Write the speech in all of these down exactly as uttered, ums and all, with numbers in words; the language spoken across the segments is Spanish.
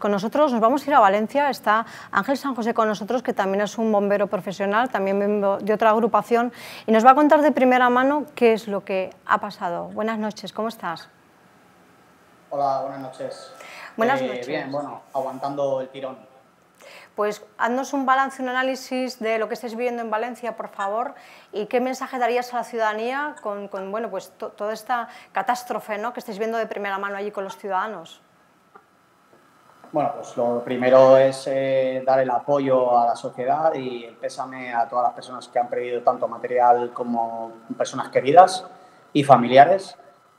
con nosotros nos vamos a ir a Valencia. Está Ángel San José con nosotros, que también es un bombero profesional, también miembro de otra agrupación, y nos va a contar de primera mano qué es lo que ha pasado. Buenas noches, ¿cómo estás? Hola, buenas noches. Buenas eh, noches. Bien, bueno, aguantando el tirón. Pues haznos un balance, un análisis de lo que estáis viviendo en Valencia, por favor, y qué mensaje darías a la ciudadanía con, con bueno, pues to, toda esta catástrofe, ¿no?, que estáis viendo de primera mano allí con los ciudadanos. Bueno, pues lo primero es eh, dar el apoyo a la sociedad y el pésame a todas las personas que han perdido tanto material como personas queridas y familiares.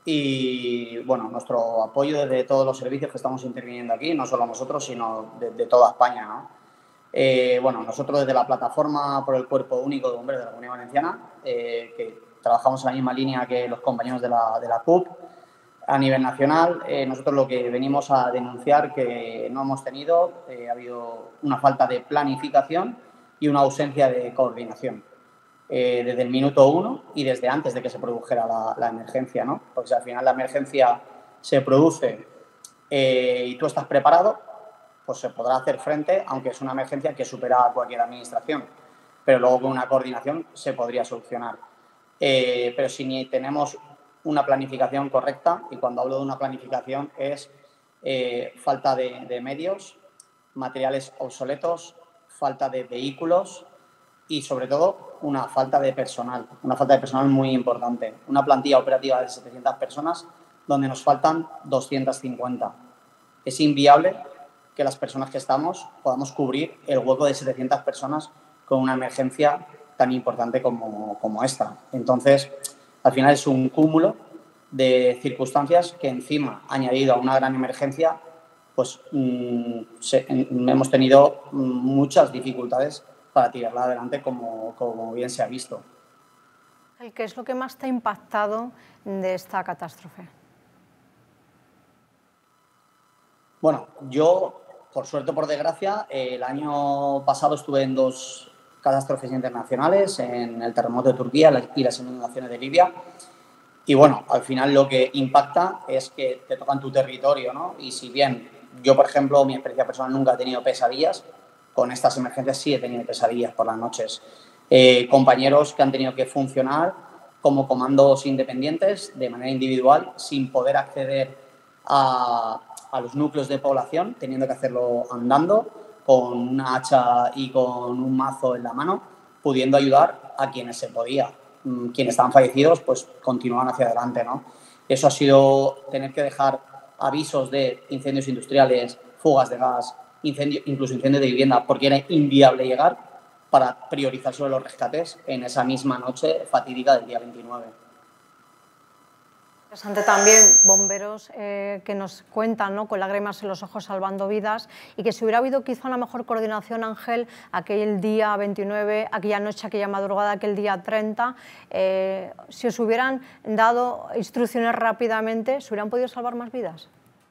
Y bueno, nuestro apoyo desde todos los servicios que estamos interviniendo aquí, no solo nosotros, sino de, de toda España, ¿no? Eh, bueno, nosotros desde la Plataforma por el Cuerpo Único de Bomberos de la Comunidad Valenciana, eh, que trabajamos en la misma línea que los compañeros de la, de la C U P, a nivel nacional, eh, nosotros lo que venimos a denunciar que no hemos tenido, eh, ha habido una falta de planificación y una ausencia de coordinación. Eh, desde el minuto uno y desde antes de que se produjera la, la emergencia, ¿no? Porque si al final la emergencia se produce eh, y tú estás preparado, pues se podrá hacer frente, aunque es una emergencia que supera a cualquier administración, pero luego con una coordinación se podría solucionar. Eh, pero si ni tenemos una planificación correcta, y cuando hablo de una planificación es eh, falta de, de medios, materiales obsoletos, falta de vehículos y, sobre todo, una falta de personal, una falta de personal muy importante. Una plantilla operativa de setecientas personas donde nos faltan doscientas cincuenta. Es inviable que las personas que estamos podamos cubrir el hueco de setecientas personas con una emergencia tan importante como, como esta. Entonces, al final es un cúmulo de circunstancias que, encima, añadido a una gran emergencia, pues mmm, se, en, hemos tenido muchas dificultades para tirarla adelante, como, como bien se ha visto. ¿Qué es lo que más te ha impactado de esta catástrofe? Bueno, yo, por suerte o por desgracia, el año pasado estuve en dos catástrofes internacionales, en el terremoto de Turquía y las inundaciones de Libia. Y bueno, al final lo que impacta es que te toca en tu territorio, ¿no? Y si bien yo, por ejemplo, mi experiencia personal nunca he tenido pesadillas, con estas emergencias sí he tenido pesadillas por las noches. Eh, compañeros que han tenido que funcionar como comandos independientes, de manera individual, sin poder acceder a, a los núcleos de población, teniendo que hacerlo andando, con una hacha y con un mazo en la mano, pudiendo ayudar a quienes se podía. Quienes estaban fallecidos, pues continúan hacia adelante, ¿no? Eso ha sido tener que dejar avisos de incendios industriales, fugas de gas, incendio, incluso incendios de vivienda, porque era inviable llegar, para priorizar sobre los rescates en esa misma noche fatídica del día veintinueve. Interesante también bomberos eh, que nos cuentan, ¿no?, con lágrimas en los ojos salvando vidas, y que si hubiera habido quizá una mejor coordinación, Ángel, aquel día veintinueve, aquella noche, aquella madrugada, aquel día treinta, eh, si os hubieran dado instrucciones rápidamente, ¿se hubieran podido salvar más vidas?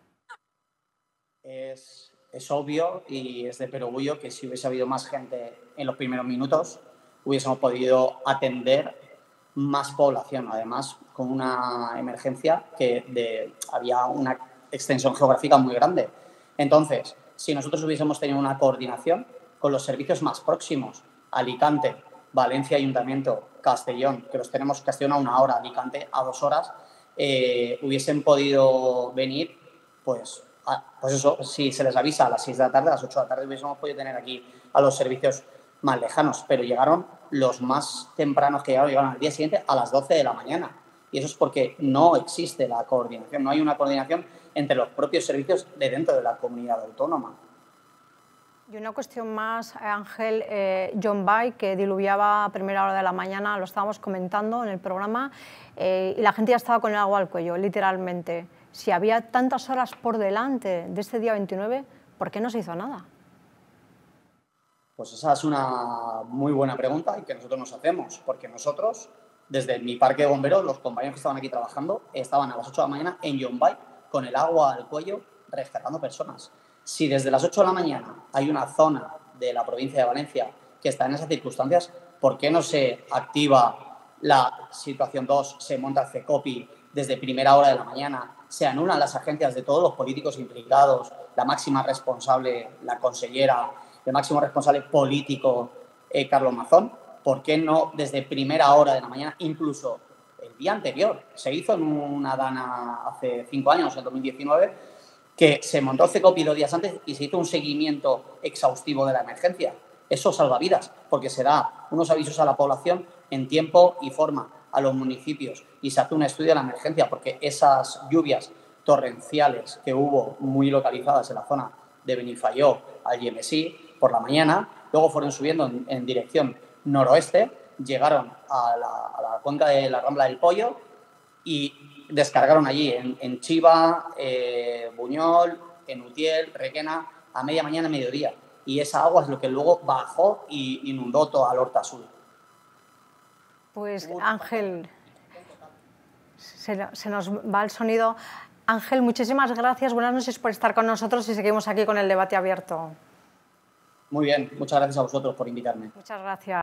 Es, es obvio y es de perogrullo que si hubiese habido más gente en los primeros minutos, hubiésemos podido atender más población, además con una emergencia que de, había una extensión geográfica muy grande. Entonces, si nosotros hubiésemos tenido una coordinación con los servicios más próximos, Alicante, Valencia Ayuntamiento, Castellón, que los tenemos Castellón a una hora, Alicante a dos horas, eh, hubiesen podido venir, pues, a, pues eso, si se les avisa a las seis de la tarde, a las ocho de la tarde, hubiésemos podido tener aquí a los servicios más lejanos, pero llegaron los más tempranos que llegaron, llegaron al día siguiente a las doce de la mañana. Y eso es porque no existe la coordinación, no hay una coordinación entre los propios servicios de dentro de la comunidad autónoma. Y una cuestión más, Ángel, eh, John Bay, que diluviaba a primera hora de la mañana, lo estábamos comentando en el programa, eh, y la gente ya estaba con el agua al cuello, literalmente. Si había tantas horas por delante de este día veintinueve, ¿por qué no se hizo nada? Pues esa es una muy buena pregunta y que nosotros nos hacemos, porque nosotros, desde mi parque de bomberos, los compañeros que estaban aquí trabajando, estaban a las ocho de la mañana en John Bay con el agua al cuello rescatando personas. Si desde las ocho de la mañana hay una zona de la provincia de Valencia que está en esas circunstancias, ¿por qué no se activa la situación dos, se monta el CECOPI desde primera hora de la mañana, se anulan las agencias de todos los políticos implicados la máxima responsable, la consellera, el máximo responsable político, eh, Carlos Mazón. ¿Por qué no desde primera hora de la mañana, incluso el día anterior? Se hizo en una dana hace cinco años, en dos mil diecinueve, que se montó CECOPI dos días antes y se hizo un seguimiento exhaustivo de la emergencia. Eso salva vidas, porque se da unos avisos a la población en tiempo y forma, a los municipios, y se hace un estudio de la emergencia, porque esas lluvias torrenciales que hubo muy localizadas en la zona de Benifayó, Algemesí, por la mañana, luego fueron subiendo en, en dirección noroeste, llegaron a la, a la cuenca de la Rambla del Pollo y descargaron allí en, en Chiva, eh, Buñol, en Utiel, Requena, a media mañana, mediodía. Y esa agua es lo que luego bajó y inundó toda la Horta Sur. Pues Ángel, se, se nos va el sonido. Ángel, muchísimas gracias, buenas noches por estar con nosotros y seguimos aquí con el debate abierto. Muy bien, muchas gracias a vosotros por invitarme. Muchas gracias.